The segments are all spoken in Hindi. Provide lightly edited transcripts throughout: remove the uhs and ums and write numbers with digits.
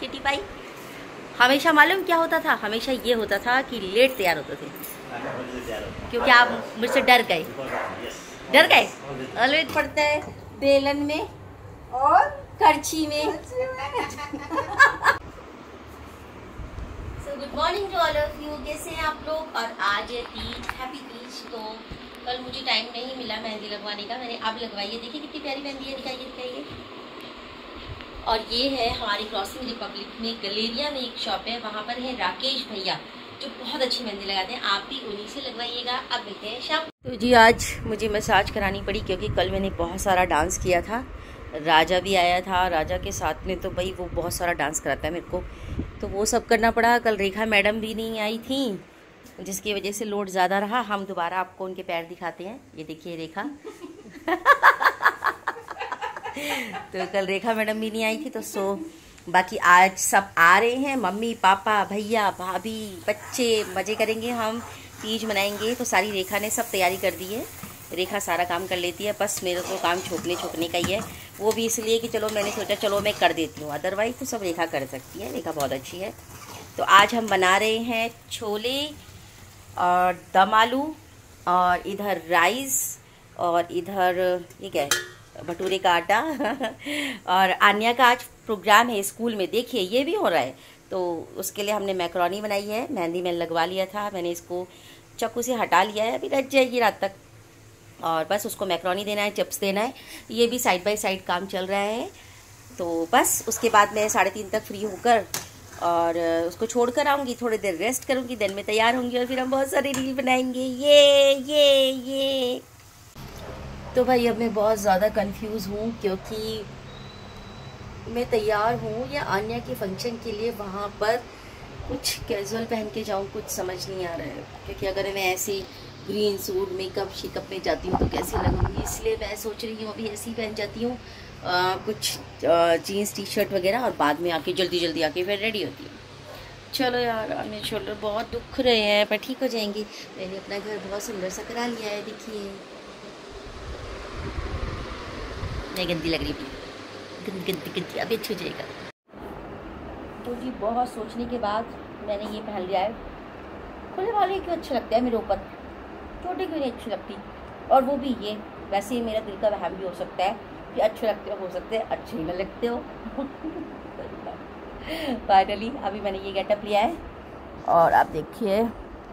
बेटी पाई। हमेशा मालूम क्या होता था, हमेशा ये होता था कि लेट तैयार होते थे, क्योंकि आप मुझसे डर गए। ऑलवेज पड़ता है बेलन में और करछी में। Good morning to all of you, कैसे हैं आप लोग। और आज है तीज, हैप्पी तीज। तो कल मुझे टाइम नहीं मिला मेहंदी लगवाने का, मैंने अब लगवाई है। देखिए कितनी प्यारी मेहंदी है, दिखाइए। और ये है हमारी क्रॉसिंग रिपब्लिक में गलेरिया में एक शॉप है, वहाँ पर है राकेश भैया जो बहुत अच्छी मेहंदी लगाते हैं। आप भी उन्हीं से लगवाइएगा। अब मिलते हैं शाम। तो जी आज मुझे मसाज करानी पड़ी क्योंकि कल मैंने बहुत सारा डांस किया था। राजा भी आया था, राजा के साथ में तो भाई वो बहुत सारा डांस कराता है मेरे को, तो वो सब करना पड़ा। कल रेखा मैडम भी नहीं आई थी, जिसकी वजह से लोड ज़्यादा रहा। हम दोबारा आपको उनके पैर दिखाते हैं, ये देखिए रेखा। तो कल रेखा मैडम भी नहीं आई थी, तो बाकी आज सब आ रहे हैं, मम्मी पापा भैया भाभी बच्चे, मज़े करेंगे हम, तीज मनाएंगे। तो सारी रेखा ने सब तैयारी कर दी है। रेखा सारा काम कर लेती है, बस मेरे को काम छोपने का ही है। वो भी इसलिए कि चलो मैंने सोचा चलो मैं कर देती हूँ, अदरवाइज तो सब रेखा कर सकती है, रेखा बहुत अच्छी है। तो आज हम बना रहे हैं छोले और दम आलू, और इधर राइस, और इधर ये क्या है, भटूरे का आटा। और आन्या का आज प्रोग्राम है स्कूल में, देखिए ये भी हो रहा है। तो उसके लिए हमने मैकरोनी बनाई है, मेहंदी में लगवा लिया था मैंने, इसको चाकू से हटा लिया है, अभी रच जाएगी रात तक। और बस उसको मैकरोनी देना है, चिप्स देना है, ये भी साइड बाय साइड काम चल रहा है। तो बस उसके बाद मैं 3:30 तक फ्री होकर और उसको छोड़ कर आऊँगी, थोड़ी देर रेस्ट करूँगी, दिन में तैयार होंगी और फिर हम बहुत सारे रील बनाएंगे। ये तो भाई अब मैं बहुत ज़्यादा कंफ्यूज हूँ क्योंकि मैं तैयार हूँ या आन्या के फंक्शन के लिए वहाँ पर कुछ कैजुअल पहन के जाऊँ, कुछ समझ नहीं आ रहा है। क्योंकि अगर मैं ऐसे ग्रीन सूट मेकअप शेकअप में जाती हूँ तो कैसी लगूंगी, इसलिए मैं सोच रही हूँ अभी ऐसे ही पहन जाती हूँ, कुछ जीन्स टी शर्ट वगैरह, और बाद में आके जल्दी आके फिर रेडी होती हूँ। चलो यार, मेरे शोल्डर बहुत दुख रहे हैं पर ठीक हो जाएंगे। मैंने अपना घर बहुत सुंदर सा करा लिया है, देखिए। नहीं गंदी लग रही, गंदी अभी अच्छी हो जाएगा। तो जी बहुत सोचने के बाद मैंने ये पहन लिया है। खुले वाले क्यों अच्छे लगते हैं मेरे ऊपर, छोटे क्यों नहीं अच्छी लगती। और वो भी ये, वैसे ही मेरा दिल का वहम भी हो सकता है कि अच्छे लगते हो सकते हैं अच्छे ही न लगते हो। फाइनली अभी मैंने ये गेटअप लिया है और आप देखिए।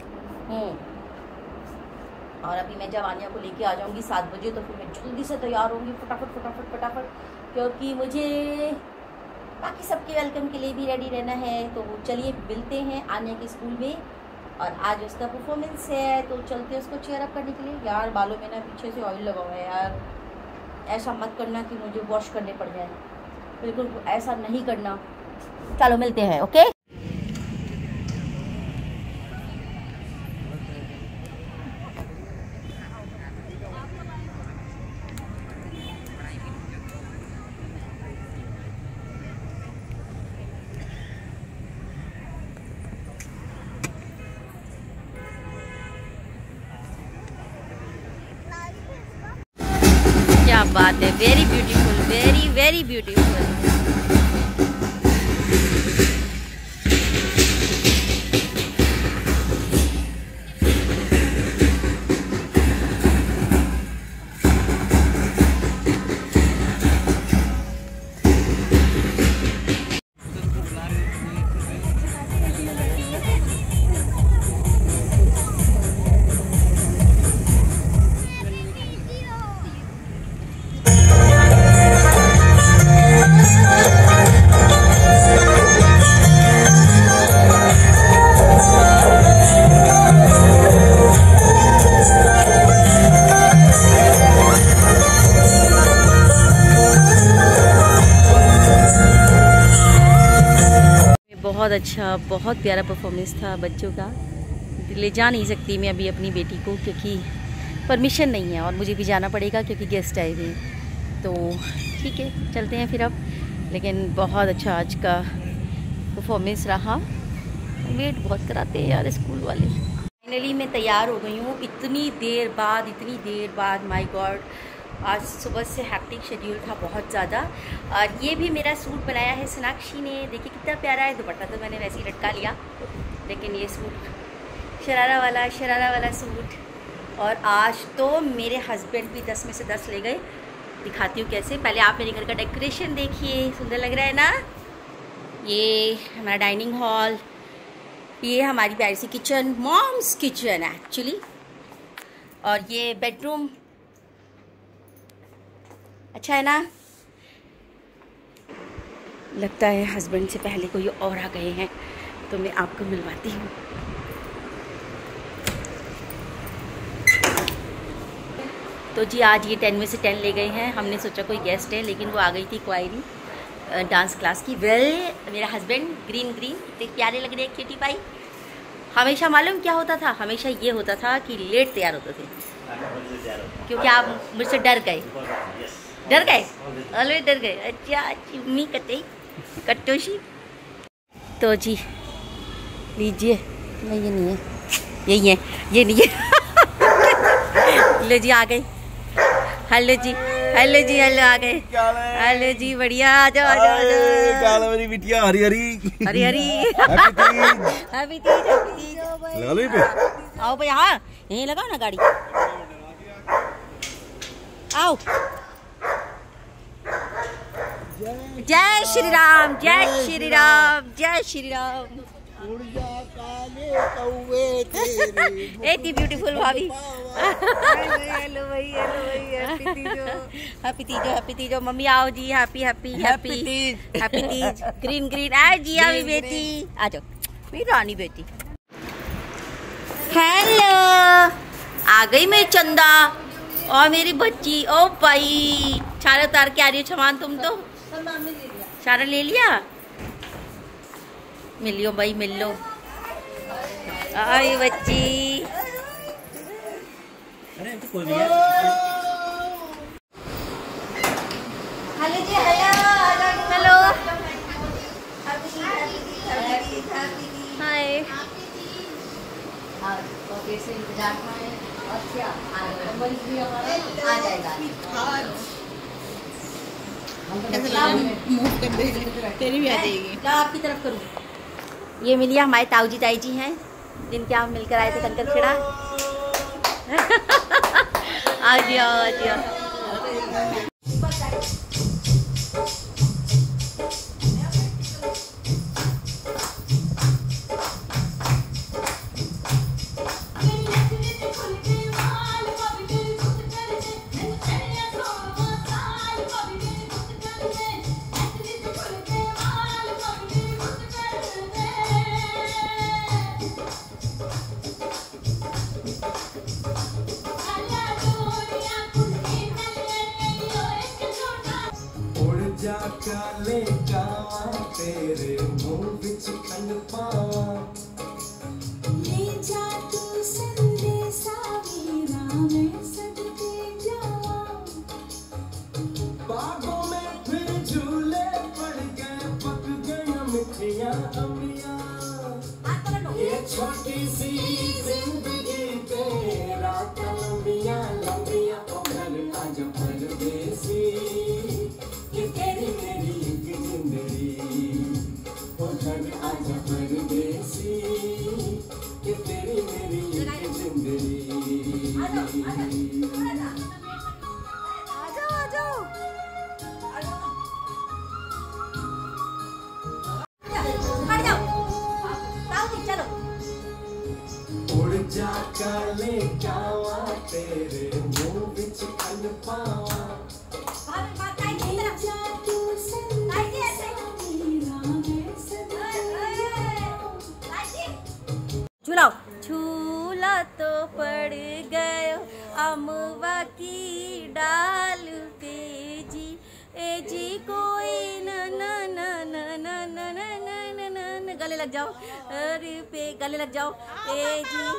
और अभी मैं जब आन्या को लेके आ जाऊंगी 7 बजे, तो फिर मैं जल्दी से तैयार होंगी फटाफट, क्योंकि मुझे बाकी सबके वेलकम के लिए भी रेडी रहना है। तो चलिए मिलते हैं आन्या के स्कूल में, और आज उसका परफॉर्मेंस है तो चलते हैं उसको चेयर अप करने के लिए। यार बालों में ना पीछे से ऑयल लगा हुआ है यार, ऐसा मत करना कि मुझे वॉश करने पड़ जाए, बिल्कुल ऐसा नहीं करना। चलो मिलते हैं, ओके। क्या बात है, वेरी ब्यूटीफुल, वेरी ब्यूटीफुल। बहुत अच्छा, बहुत प्यारा परफॉर्मेंस था बच्चों का। ले जा नहीं सकती मैं अभी अपनी बेटी को क्योंकि परमिशन नहीं है, और मुझे भी जाना पड़ेगा क्योंकि गेस्ट आए थे। तो ठीक है चलते हैं फिर अब। लेकिन बहुत अच्छा आज का परफॉर्मेंस रहा। वेट बहुत कराते हैं यार स्कूल वाले। फाइनली मैं तैयार हो गई हूँ इतनी देर बाद, माय गॉड। आज सुबह से हैक्टिक शेड्यूल था बहुत ज़्यादा। और ये भी मेरा सूट बनाया है सोनाक्षी ने, देखिए कितना प्यारा है। दुपट्टा तो मैंने वैसे ही लटका लिया, लेकिन ये सूट शरारा वाला सूट। और आज तो मेरे हस्बैंड भी 10 में से 10 ले गए। दिखाती हूँ कैसे। पहले आप मेरे घर का डेकोरेशन देखिए, सुंदर लग रहा है ना। ये हमारा डाइनिंग हॉल, ये हमारी प्यारी सी किचन, मॉम्स किचन एक्चुअली। और ये बेडरूम, अच्छा है ना। लगता है हस्बैंड से पहले कोई और आ गए हैं, तो मैं आपको मिलवाती हूँ। तो जी आज ये 10 में से 10 ले गए हैं। हमने सोचा कोई गेस्ट है, लेकिन वो आ गई थी क्वायरी डांस क्लास की। मेरा हस्बैंड ग्रीन इतने प्यारे लग रहे हैं क्यूटी पाई। हमेशा मालूम क्या होता था, हमेशा ये होता था कि लेट तैयार होते थे, क्योंकि आप मुझसे डर गए। ऑलवेज डर गए। अच्छा चिम्मी कटोशी। तो जी लीजिए, नहीं ये नहीं है, यही है, ये नहीं है। लो जी आ गई। हेलो जी हेलो आ गए। हेलो जी बढ़िया, आ जाओ। मेरी बिटिया हरी हैप्पी तीज। आओ भाई, हाँ यहीं लगाओ ना गाड़ी, आओ। जय श्री राम, जय श्री राम, जय श्री राम। इतनी ब्यूटीफुल भाभी। हेलो भाई, हैप्पी तीजो। मम्मी आओ जी, हैप्पी तीज। ग्रीन आ जी, अभी बेटी आ जाओ, मेरी रानी बेटी। हेलो, आ गई मेरी चंदा और मेरी बच्ची। ओ भाई सारा उतार के आ रही हो सामान, तुम तो सारा ले लिया। मिलियो भाई, मिल लो। आई बच्ची, हेलो जी, हेलो हाय। से इंतजार आ जाएगा। तेरी भी आ जाएगी, आपकी तरफ करूँ। ये मिलिए हमारे ताई जी हैं, जिनके आप मिलकर आए थे कंकर खेड़ा। आ जाओ। ले जावा तेरे मुंह विच खंड पावा, ले जा तू संदेशा वीरा मैं सदके जावा। बागों में फिर झूले पड़ गए, पक गए मिठियां अम्बियां। ये छोटी सी जिंदगी तेरा लंबियां लंबियां, ओ घर आजा परदेसी, ये तेरी मेरी एक जिंदगी। ओ घर आजा परदेसी, ये तेरी मेरी एक जिंदगी। जा काले जावा तेरे मुंह विच खंड पावा, झूलाओ। झूला तो पड़ गयो अमवा की डाल पे जी, ए जी कोई न न न न न न न न, गले लग जाओ, अरे पे गले लग जाओ, ए जी।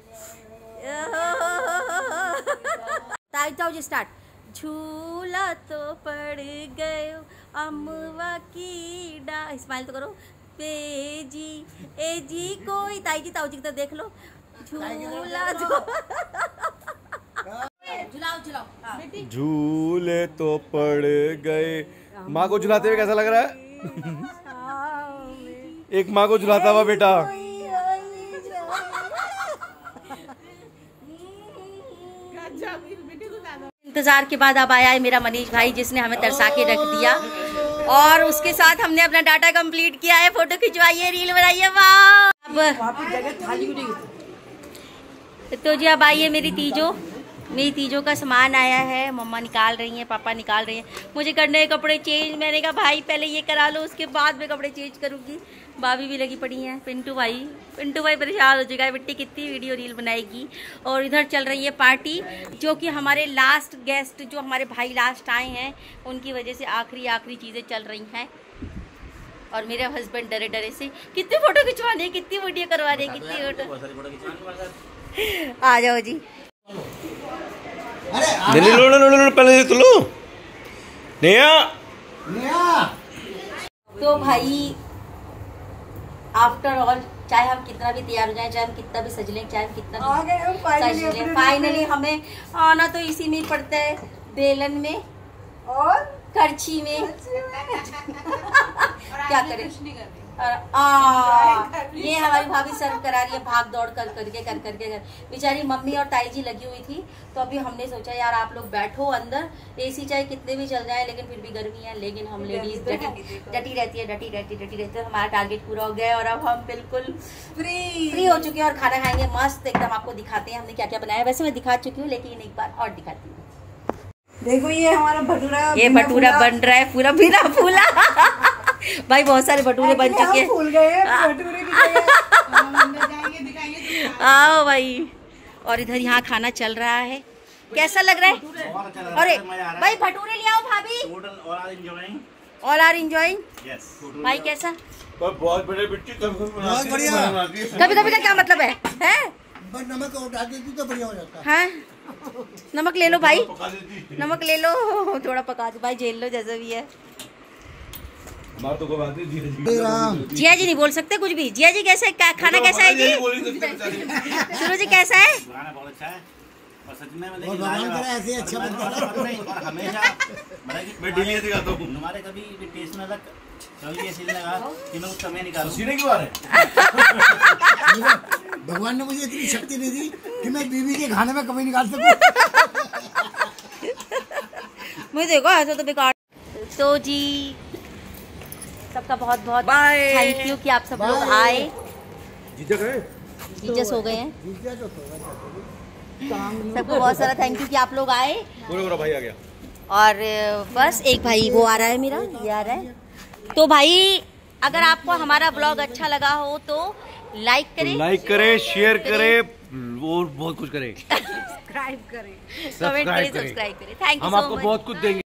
ताऊ जी स्टार्ट। झूला तो पड़ गयो अमवा की डा, स्माइल तो करो, पे जी ए जी कोई। ताऊ जी की तरफ देख लो। झूला तो झुलाओ झुलाओ। हाँ। झूले तो पड़ गए। माँ को झुलाते हुए कैसा लग रहा है? एक माँ को झुलाता हुआ बेटा। इंतजार के बाद अब आया है मेरा मनीष भाई, जिसने हमें तरसा के रख दिया और उसके साथ हमने अपना डाटा कंप्लीट किया है। फोटो खिंचवाइए, रील बनाइए। वाह। तो जी अब आइए मेरी तीजों का सामान आया है। मम्मा निकाल रही हैं, पापा निकाल रहे हैं। मुझे करने कपड़े चेंज। मैंने कहा भाई पहले ये करा लो, उसके बाद मैं कपड़े चेंज करूंगी। भाभी भी लगी पड़ी हैं। पिंटू भाई परेशान हो चुका है। बिट्टी कितनी वीडियो रील बनाएगी। और इधर चल रही है पार्टी, जो कि हमारे लास्ट गेस्ट, जो हमारे भाई लास्ट आए हैं, उनकी वजह से आखिरी चीज़ें चल रही हैं। और मेरे हस्बैंड डरे डरे से कितने फोटो खिंचवाने, कितनी वीडियो करवाने, कितनी फोटो। आ जाओ जी। लो पहले तो लो। तो भाई आफ्टर ऑल, चाहे हम कितना भी तैयार हो जाए, चाहे हम कितना भी सज लें, चाहे हम कितना भी सज लें, फाइनली हमें आना तो इसी में पड़ता है, बेलन में और करछी में। क्या करें। ये हमारी भाभी सर्व करा रही है, भाग दौड़ कर करके बेचारी मम्मी और ताई जी लगी हुई थी। तो अभी हमने सोचा यार आप लोग बैठो अंदर, एसी चाहे कितने भी चल जाए, लेकिन फिर भी गर्मी है। लेकिन हम लेडीज डटी रहती है। हमारा टारगेट पूरा हो गया और अब हम बिल्कुल फ्री हो चुके हैं और खाना खाएंगे मस्त एकदम। आपको दिखाते हैं हमने क्या क्या बनाया। वैसे मैं दिखा चुकी हूँ, लेकिन एक बार और दिखाती हूँ। देखो ये हमारा भटूरा, ये भटूरा बन रहा है पूरा बिना फूला। भाई बहुत सारे भटूरे बन चुके हैं। फूल गए भटूरे की आओ भाई। और इधर यहाँ खाना चल रहा है। कैसा लग रहा है? अरे भाई भटूरे ले आओ भाभी। All are enjoying. भाई कैसा? बहुत बड़े बिट्टी, बहुत बढ़िया। कभी कभी का क्या मतलब है? नमक और डाल देती तो बढ़िया हो जाता है। नमक ले लो भाई, नमक ले लो, थोड़ा पका दो भाई, झेल लो जैसा भी है। तो जिया जी नहीं बोल सकते कुछ भी। जिया जी कैसे, खाना कैसा है जी? शुरू जी कैसा है? बहुत अच्छा है और सच में ऐसे अच्छा और हमेशा मैं डेली दिखाता हूँ। हमारे कभी टेस्ट में तक कभी ऐसे लगा कि मैं कुछ कमी निकालूं। सीने की बात है। भगवान ने मुझे इतनी शक्ति दे दी कि मैं बीवी के खाने में कमी निकाल सकूं। मुझे देखो ऐसा तो बेकार। तो जी सबका बहुत बहुत थैंक यू कि आप सब लोग आए। जीजस हो गए हैं। सबको बहुत सारा थैंक यू कि आप लोग आए। पूरा भाई आ गया। और बस एक भाई वो आ रहा है, मेरा ये आ रहा है। तो भाई अगर आपको हमारा ब्लॉग अच्छा लगा हो तो लाइक करें, शेयर करें और बहुत कुछ करें। सब्सक्राइब करें, कमेंट करें, सब्सक्राइब करें। Thank you so much. हम आपको बहुत कुछ देंगे।